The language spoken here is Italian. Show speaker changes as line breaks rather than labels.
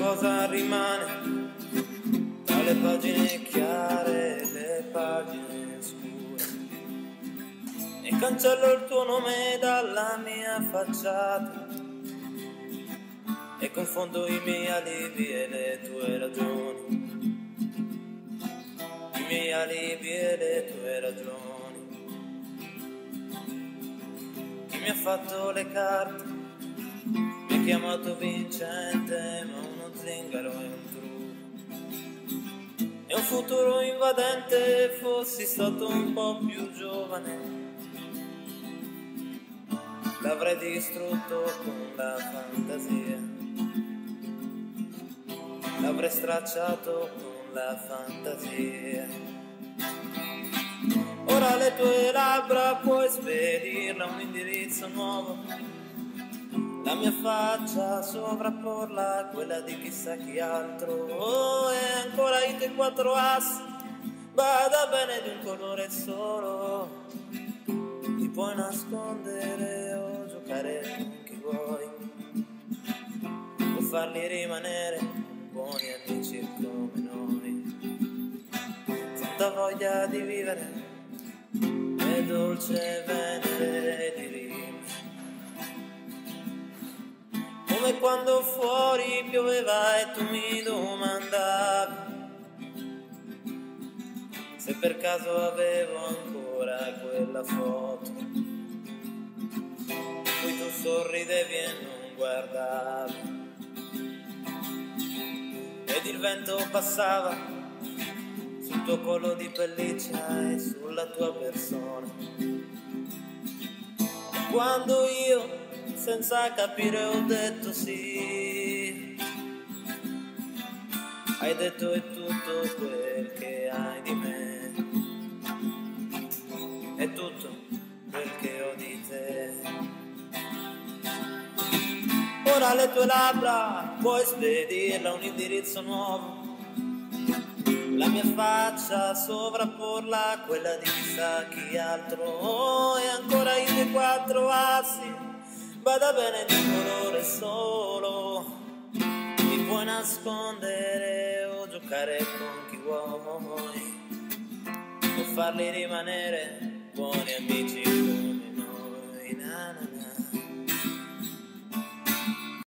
cosa rimane tra le pagine chiare e le pagine scure, e cancello il tuo nome dalla mia facciata e confondo i miei alibi e le tue ragioni, i miei alibi e le tue ragioni. Chi mi ha fatto le carte mi ha chiamato vincente, ma uno zingaro è un trucco, è un futuro invadente. Fossi stato un po' più giovane l'avrei distrutto con la fantasia, l'avrei stracciato con la fantasia. Ora le tue labbra puoi spedirla a un indirizzo nuovo, la mia faccia sovrapporla a quella di chissà chi altro. Oh, e ancora i tuoi quattro assi, bada bene di un colore solo, ti puoi nascondere o giocare con chi vuoi, o farli rimanere buoni amici come noi. Tanta voglia di vivere e dolce venere di rime, come quando fuori pioveva e tu mi domandavi se per caso avevo ancora quella foto in cui tu sorridevi e non guardavi, ed il vento passava sul tuo collo di pelliccia e sulla tua persona. Quando io, senza capire, ho detto sì, hai detto è tutto quel che hai di me, è tutto quel che ho di te. Ora le tue labbra puoi spedirla a un indirizzo nuovo, la mia faccia sovrapporla a quella di chissà chi altro. Oh, e ancora i tuoi quattro assi, bada bene di colore solo, ti puoi nascondere o giocare con chi vuoi, o farli rimanere buoni amici.